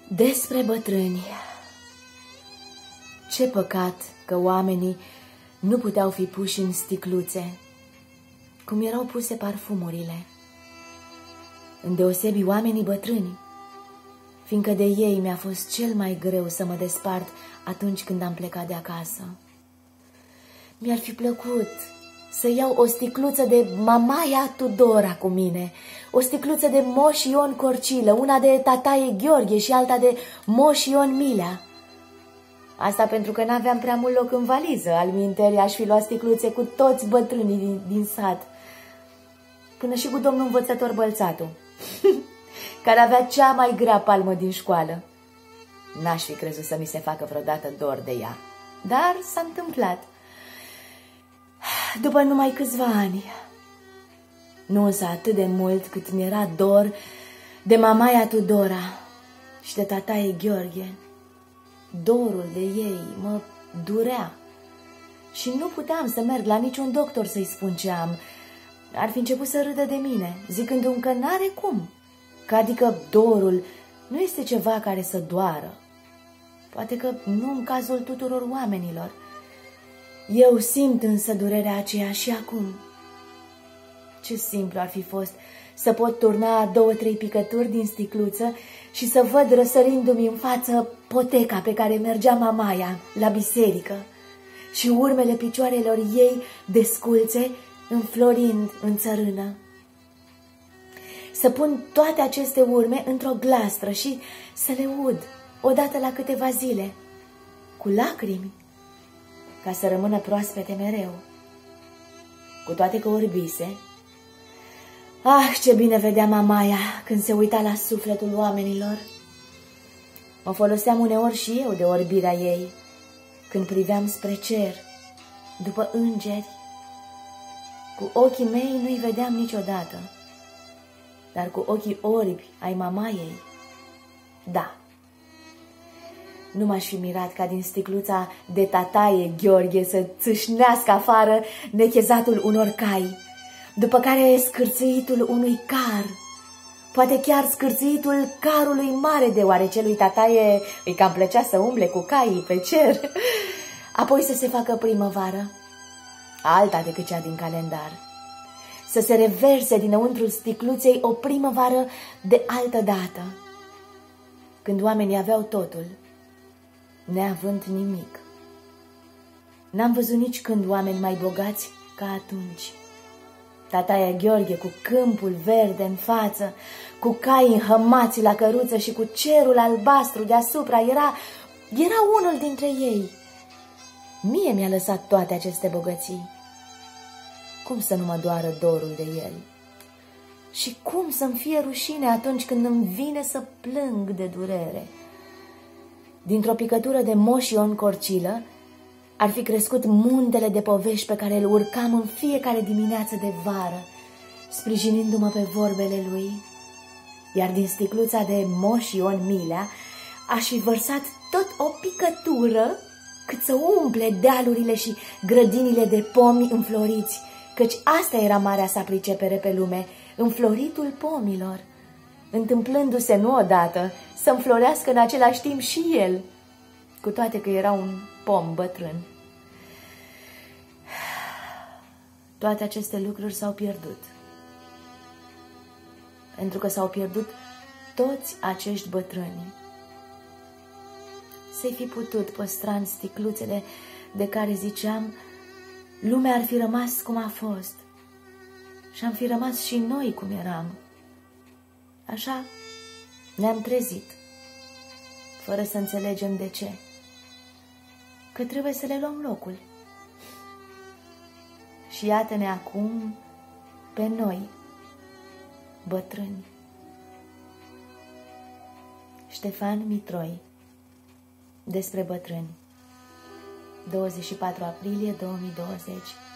Despre bătrâni. Ce păcat că oamenii nu puteau fi puși în sticluțe, cum erau puse parfumurile, îndeosebi oamenii bătrâni, fiindcă de ei mi-a fost cel mai greu să mă despart atunci când am plecat de acasă. Mi-ar fi plăcut să iau o sticluță de mamaia Tudora cu mine, o sticluță de Moș Ion Corcilă, una de tataie Gheorghe și alta de Moș Ion Milea. Asta pentru că n-aveam prea mult loc în valiză, alminteri aș fi luat sticluțe cu toți bătrânii din sat, până și cu domnul învățător Bălțatu, care avea cea mai grea palmă din școală. N-aș fi crezut să mi se facă vreodată dor de ea, dar s-a întâmplat. După numai câțiva ani, nu însă atât de mult cât mi-era dor de mamaia Tudora și de tataie Gheorghe. Dorul de ei mă durea și nu puteam să merg la niciun doctor să-i spun ce am. Ar fi început să râdă de mine, zicându-mi că n-are cum, că adică dorul nu este ceva care să doară. Poate că nu în cazul tuturor oamenilor. Eu simt însă durerea aceea și acum. Ce simplu ar fi fost să pot turna 2-3 picături din sticluță și să văd răsărindu-mi în față poteca pe care mergea mamaia la biserică și urmele picioarelor ei desculțe înflorind în țărână. Să pun toate aceste urme într-o glastră și să le ud odată la câteva zile, cu lacrimi, ca să rămână proaspete mereu. Cu toate că orbise, ce bine vedea mamaia când se uita la sufletul oamenilor. Mă foloseam uneori și eu de orbirea ei, când priveam spre cer, după îngeri. Cu ochii mei nu-i vedeam niciodată, dar cu ochii orbi ai mamaiei, da. Nu m-aș fi mirat ca din sticluța de tataie Gheorghe să țâșnească afară nechezatul unor cai, după care scârțâitul unui car, poate chiar scârțâitul carului mare, deoarece lui tataie îi cam plăcea să umble cu caii pe cer, apoi să se facă primăvară, alta decât cea din calendar, să se reverse dinăuntrul sticluței o primăvară de altă dată, când oamenii aveau totul, neavând nimic. N-am văzut nici când oameni mai bogați ca atunci. Tataia Gheorghe cu câmpul verde în față, cu cai înhămați la căruță și cu cerul albastru deasupra, era unul dintre ei. Mie mi-a lăsat toate aceste bogății. Cum să nu mă doară dorul de el? Și cum să-mi fie rușine atunci când îmi vine să plâng de durere? Dintr-o picătură de Moș Ion Corcilă ar fi crescut muntele de povești pe care îl urcam în fiecare dimineață de vară, sprijinindu-mă pe vorbele lui. Iar din sticluța de Moș Ion Milea aș fi vărsat tot o picătură cât să umple dealurile și grădinile de pomi înfloriți, căci asta era marea sa pricepere pe lume, înfloritul pomilor, întâmplându-se nu odată să înflorească în același timp și el, cu toate că era un pom bătrân. Toate aceste lucruri s-au pierdut, pentru că s-au pierdut toți acești bătrâni. Să-i fi putut păstra în sticluțele de care ziceam, lumea ar fi rămas cum a fost și am fi rămas și noi cum eram. Așa ne-am trezit, fără să înțelegem de ce, că trebuie să le luăm locul. Și iată-ne acum pe noi, bătrâni. Ștefan Mitroi. Despre bătrâni. 24 aprilie 2020.